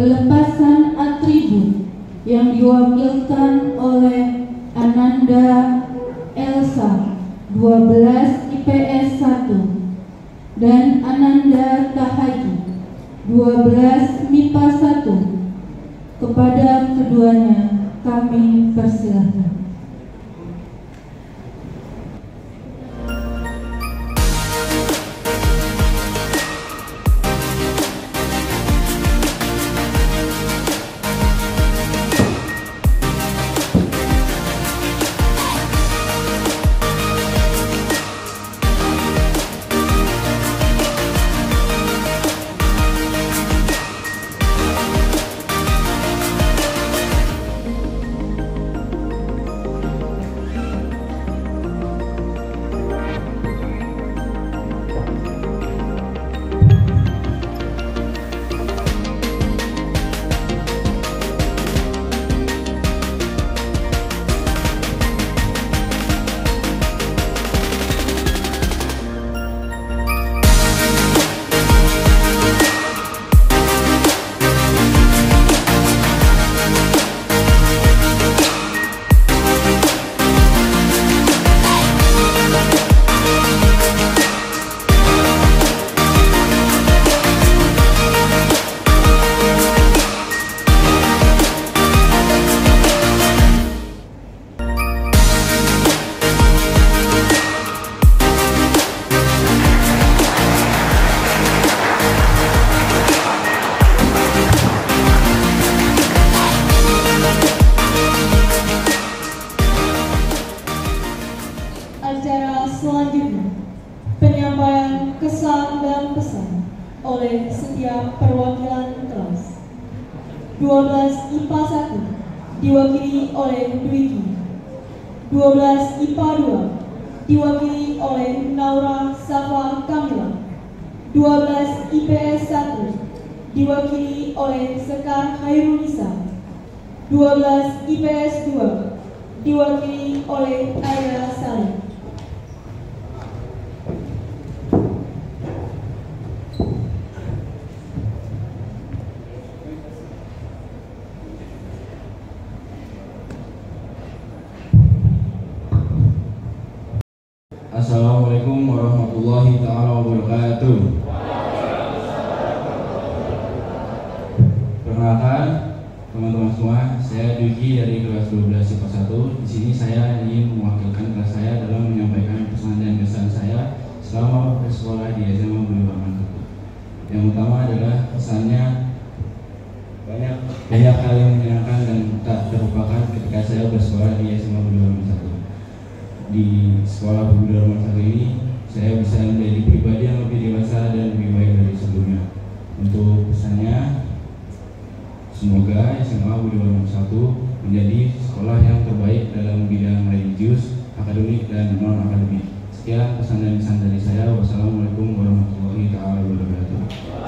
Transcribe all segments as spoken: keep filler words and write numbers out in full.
pelepasan atribut yang diwakilkan oleh Ananda Elsa dua belas I P S satu dan Ananda Tahaji dua belas M I P A satu. Kepada keduanya kami persilahkan. Acara selanjutnya, penyampaian kesan dan pesan oleh setiap perwakilan kelas. dua belas I P A satu diwakili oleh Dwiki, dua belas I P A dua diwakili oleh Naura Safa Kamila, dua belas I P S satu diwakili oleh Sekar Hairunisa, dua belas I P S dua diwakili oleh Aira Salim. Assalamualaikum warahmatullahi taala wabarakatuh. Perkenalkan teman-teman semua, saya Dwiki dari kelas dua belas I P A satu. Di sini saya ingin mewakilkan kelas saya dalam menyampaikan pesan dan kesan saya selama bersekolah di S M A Budi Warman satu. Yang utama adalah pesannya banyak banyak hal yang menyenangkan dan tak terlupakan ketika saya bersekolah di S M A Budi Warman satu. Di sekolah Budi Warman satu ini saya bisa menjadi pribadi yang lebih dewasa dan lebih baik dari sebelumnya. Untuk pesannya, semoga S M A Budi Warman satu menjadi sekolah yang terbaik dalam bidang religius, akademik, dan non-akademik. Sekian pesan dan kesan dari saya. Wassalamualaikum warahmatullahi taala wabarakatuh.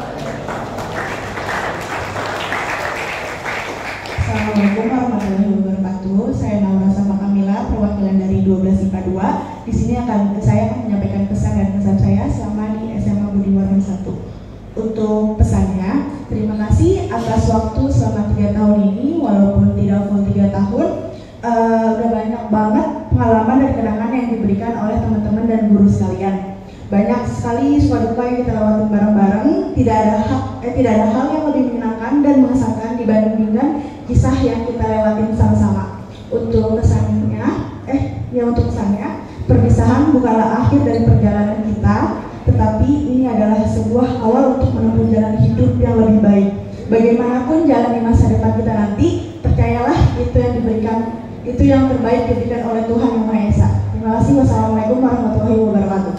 Assalamualaikum warahmatullahi wabarakatuh. Saya Naura Safa Kamila, perwakilan dari dua belas I P A dua. Di sini akan saya akan menyampaikan pesan dan kesan saya selama di S M A Budi Warman satu. Untuk pesannya, terima kasih atas waktu selama tiga tahun ini, walaupun tidak full tiga tahun. Uh, udah banyak banget pengalaman dan kenangan yang diberikan oleh teman-teman dan guru sekalian. Banyak sekali suka duka yang kita lewati bareng-bareng. Tidak ada hak, eh, tidak ada hal yang lebih menyenangkan dan mengesankan dibandingkan kisah yang kita lewatin sama-sama. Untuk kesannya, eh ya untuk kesannya, perpisahan bukanlah akhir dari perjalanan kita, tetapi ini adalah sebuah awal untuk menempuh jalan hidup yang lebih baik. Bagaimanapun jalan di masa depan kita nanti, percayalah itu yang diberikan, itu yang terbaik diberikan oleh Tuhan Yang Maha Esa. Terima kasih. Wassalamualaikum warahmatullahi wabarakatuh.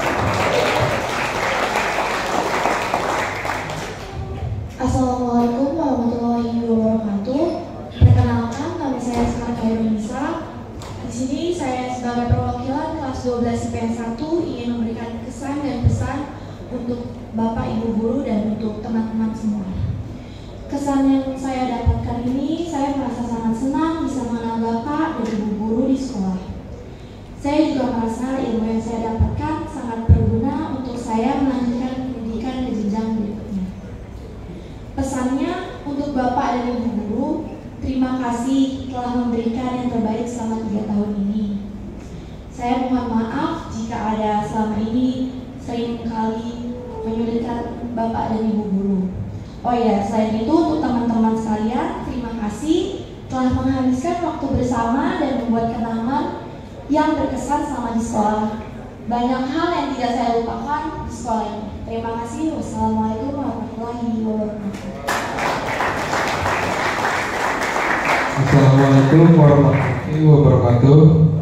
Assalamualaikum warahmatullahi wabarakatuh. Perkenalkan, nama saya Sekar Hairunisa. Di sini saya sebagai perwakilan kelas dua belas I P S satu ingin memberikan kesan dan pesan untuk Bapak Ibu guru dan untuk teman-teman semua. Kesan yang saya dapatkan ini, saya merasa sangat senang bisa mengenal Bapak dan Ibu guru di sekolah. Saya juga merasa ilmu yang saya dapatkan sangat berguna untuk saya melanjutkan pendidikan ke jenjang berikutnya. Pesannya untuk terima kasih telah memberikan yang terbaik selama tiga tahun ini. Saya mohon maaf jika ada selama ini sering kali menyulitkan Bapak dan Ibu guru. Oh ya, selain itu untuk teman-teman sekalian, terima kasih telah menghabiskan waktu bersama dan membuat kenangan yang berkesan selama di sekolah. Banyak hal yang tidak saya lupakan di sekolah ini. Terima kasih. Wassalamualaikum warahmatullahi wabarakatuh. Assalamualaikum warahmatullahi wabarakatuh.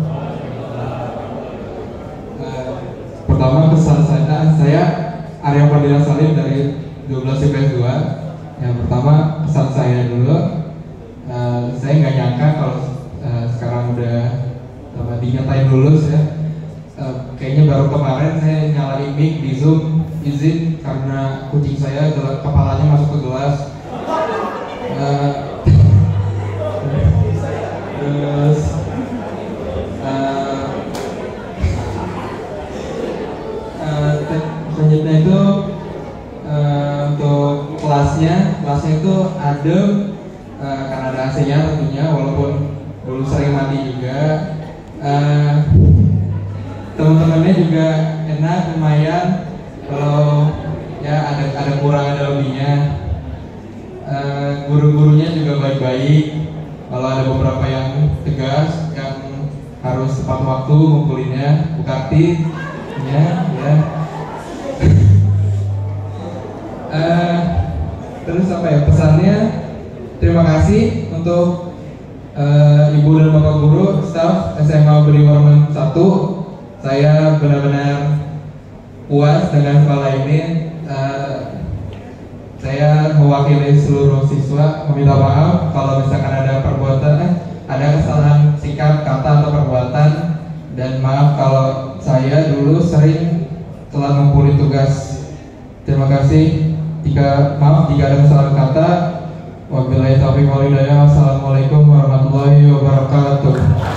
Uh, pertama kesan saya, saya Arya Fadila Salim dari dua belas I P S dua. Yang pertama kesan saya dulu, uh, saya nggak nyangka kalau uh, sekarang udah uh, dinyatain lulus ya. Uh, kayaknya baru kemarin saya nyalain mic di Zoom, izin karena kucing saya kepalanya masuk ke gelas. Uh, terus uh, uh, selanjutnya itu uh, untuk kelasnya, kelasnya itu adem uh, karena ada A C-nya tentunya, walaupun dulu sering mati juga. Uh, teman-temannya juga enak, lumayan. Kalau ya ada ada kurang ada lebihnya. Uh, guru-gurunya juga baik-baik. Kalau ada beberapa yang tegas, yang harus tepat waktu ngumpulinnya, Bukarti, ya, ya. uh, terus apa ya pesannya? Terima kasih untuk uh, Ibu dan Bapak guru, staf S M A Budi Warman satu. Saya benar-benar puas dengan sekolah ini. Uh, saya mewakili seluruh siswa meminta maaf kalau misalkan ada perbuatan, eh, ada kesalahan sikap, kata atau perbuatan, dan maaf kalau saya dulu sering telah ngumpulin tugas. Terima kasih. Jika maaf jika ada kesalahan kata. Wabillahi taufiq wal hidayah. Wassalamualaikum warahmatullahi wabarakatuh.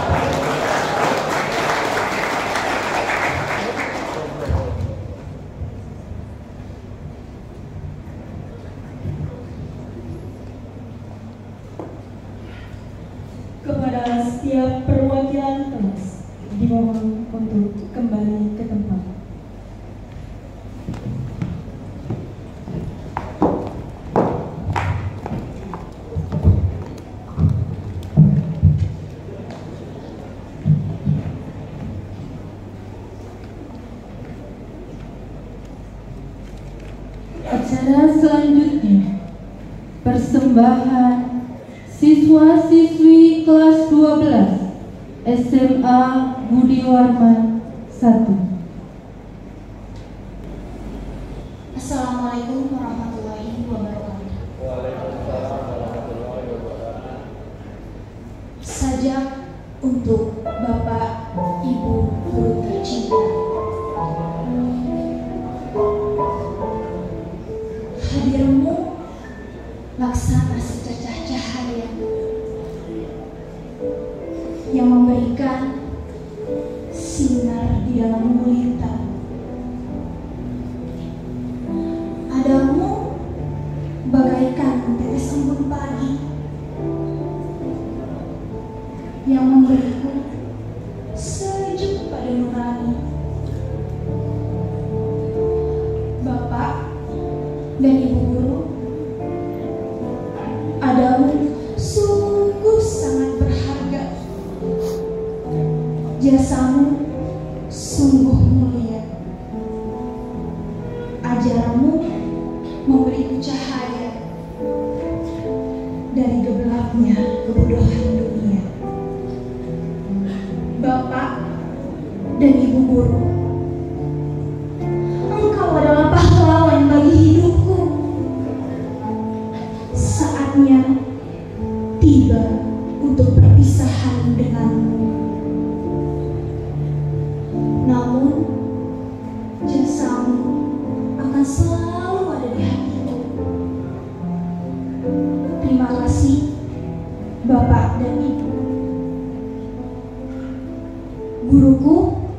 Kepada setiap perwakilan kelas dimohon untuk kembali ke tempat. Acara selanjutnya, persembahan siswa-siswi kelas dua belas S M A Budi Warman satu. Assalamualaikum warahmatullahi wabarakatuh. Sajak untuk Bapak Ibu guru tercinta. Hadirmu laksana secercah cahaya yang memberikan sinar di dalam gulita. Adamu bagaikan tetes embun pagi yang memberiku sejuk pada nurani. Bapak dan Ibu guru, adamu sungguh sangat berharga. Jasamu sungguh mulia. Ajaranmu memberiku cahaya dari gelapnya kebodohan dunia. Bapak dan Ibu guru, engkau adalah pahlawan bagi hidupku. Saatnya tiba untuk perpisahan denganmu. Namun jasamu akan selalu ada di hatiku. Terima kasih Bapak dan Ibu. Guruku,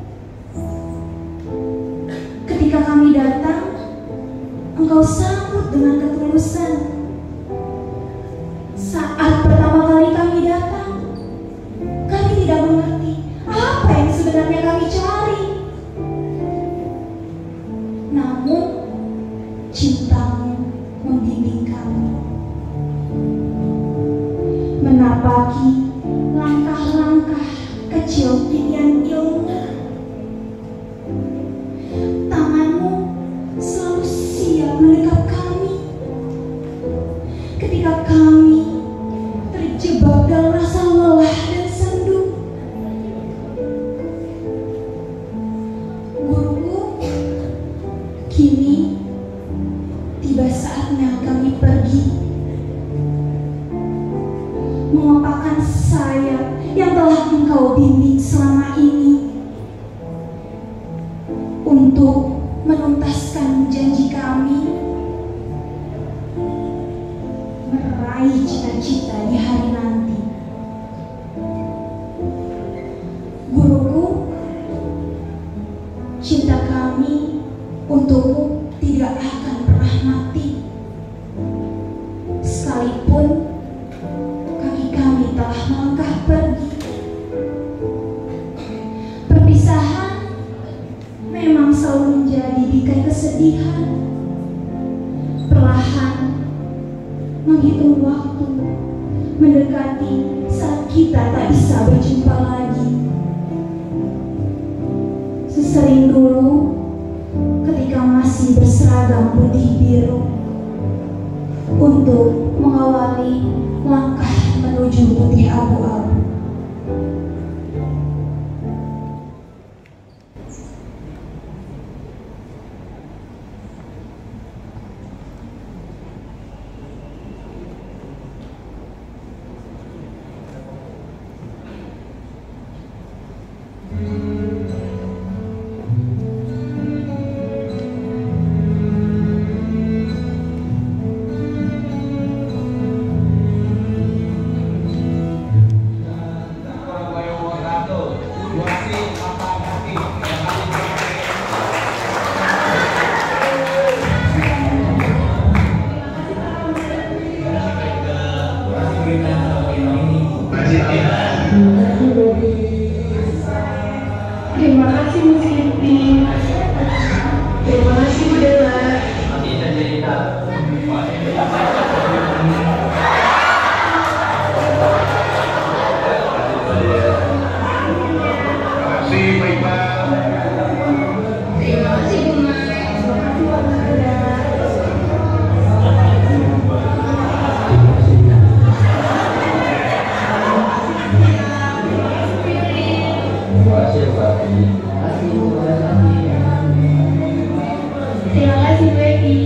ketika kami datang, engkau sambut dengan ketulusan. Saat pertama kali kami lagi langkah-langkah kecil titian ilmu. Tanganmu selalu siap mendekap kami ketika kami terjebak dalam rasa lelah dan sendu. Guruku, kini tiba saatnya kami pergi, mengepakkan sayap yang telah Engkau bimbing selama ini untuk menuntaskan janji kami meraih cita-cita di hari nanti. Guruku, cinta kami untukmu tidak akan pernah mati, sekalipun kaki kami telah melangkah pergi. Perpisahan memang selalu menjadi bingkai kesedihan. Perlahan menghitung waktu mendekati saat kita tak bisa berjumpa lagi. Sesering dulu ketika masih berseragam putih biru untuk mengawali langkah menuju putih abu-abu. Terima kasih Bu Siti. Terima kasih Bu Dela. Terima kasih Bu Mai. Terima kasih Pak Nada. Terima kasih Bu Edi.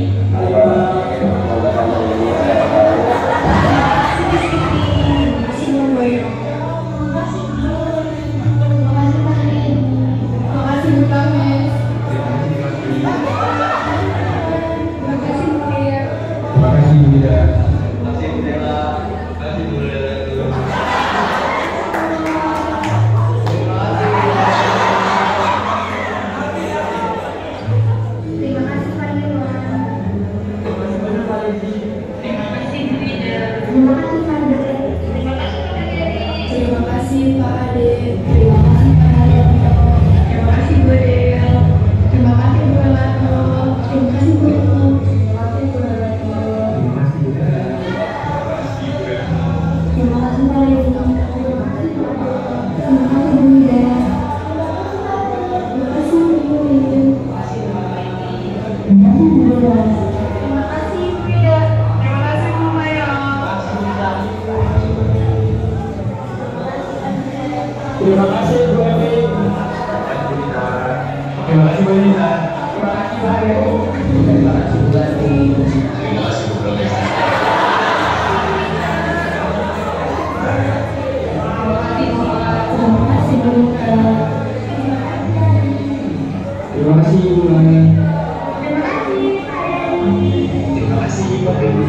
Terima kasih Pak Ade. Terima kasih Pak Haryanto. Terima kasih Bu Del. Terima kasih Bu Elato. Terima kasih Bu Elato. Terima kasih Bu Elato. Terima kasih Pak Leni. Terima kasih Pak Ade. Terima kasih Bu Ida. Terima kasih Bu Ibu. Terima kasih Bu Ida. Terima kasih Bu Ida. Terima kasih Bu Maya. Terima kasih Bu Evi. Terima kasih Bu Nisa. Terima kasih Bu Aryo. Terima kasih Bu Lati. Terima kasih Bu Profesor. Terima kasih Bu Luka. Terima kasih Bu Mami. Terima kasih Pak Edi. Terima kasih Bu Evi.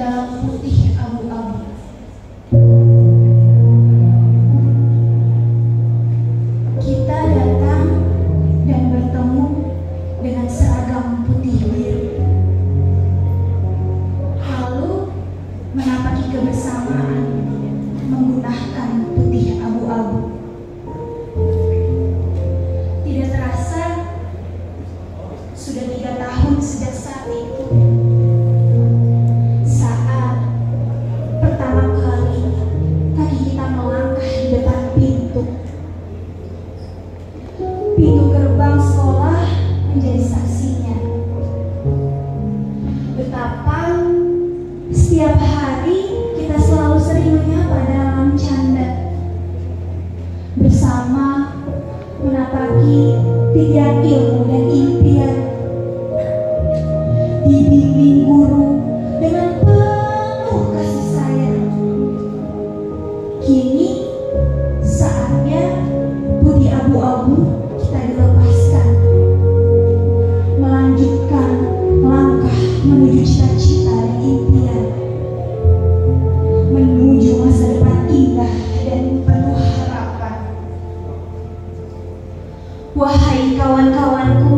dalam putih abu-abu. Kita datang dan bertemu dengan seragam putih biru, lalu menapaki kebersamaan menggunakan putih abu-abu. Tidak terasa sudah tiga tahun sejak saat itu, saat pertama kali kaki kita melangkah di depan pintu. Pintu gerbang sekolah menjadi saksinya. Betapa setiap hari kita selalu sering menyapa dalam canda, bersama menapaki titian ilmu dan impian, dibimbing guru dengan penuh kasih sayang. Kini saatnya putih abu-abu kita dilepaskan, melanjutkan langkah menuju cita-cita dan impian, menuju masa depan indah dan penuh harapan. Wahai kawan-kawanku,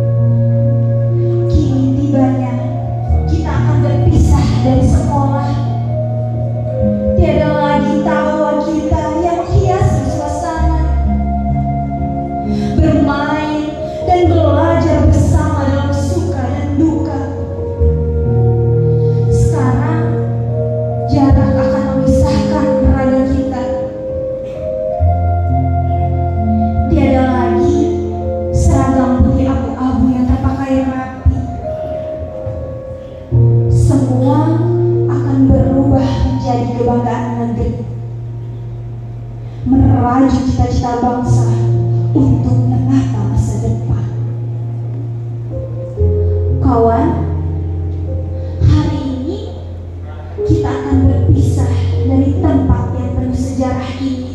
kini tibanya kita akan berpisah dari sekolah. Tiada lagi tawa kita yang menghiasi suasana, bermain dan belajar bersama dalam suka dan duka. Sekarang jarak akan memisahkan raga kita. Tiada lagi seragam putih abu-abu yang terpakai rapi. Semua akan berubah menjadi kebanggaan negeri, meraju cita-cita bangsa untuk menata masa depan. Kawan, hari ini kita akan berpisah dari tempat yang penuh sejarah ini.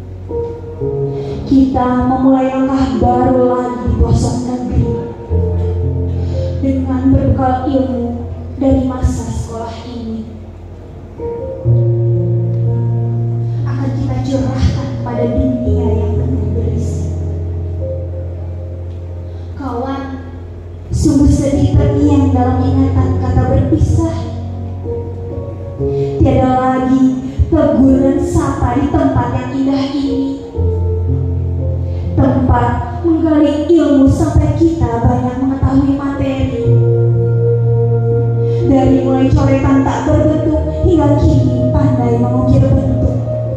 Kita memulai langkah baru lagi di pelosok negeri, dengan berbekal ilmu dari masa sekolah ini. Akan kita curahkan pada dunia yang penuh berisi. Kawan, sungguh sedih terngiang dalam ingatan kata berpisah. Tiada lagi teguran sapa di tempat yang indah ini, tempat menggali ilmu sampai kita banyak mengetahui materi. Dari mulai coretan tak berbentuk hingga kini pandai mengukir bentuk.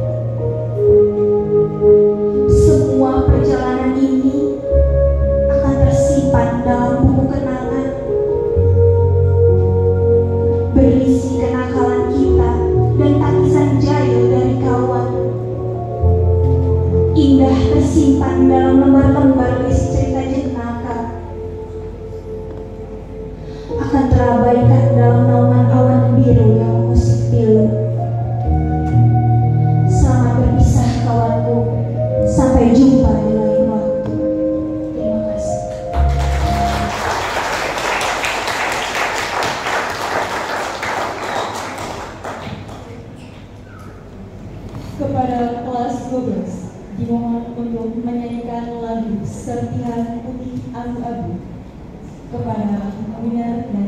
Semua perjalanan ini akan tersimpan dalam buku kenangan, berisi kenakalan kita dan tangisan jaya dari kawan. Indah tersimpan dalam lembar-lembar berisi cerita jenaka, akan terabaikan dalam naungan awan biru yang mengusik pilu. Selamat berpisah kawanku, sampai jumpa di lain waktu. Terima kasih. Kepada kelas dua belas dimohon untuk menyanyikan lagu Serpihan Putih Abu-Abu kepada winner dan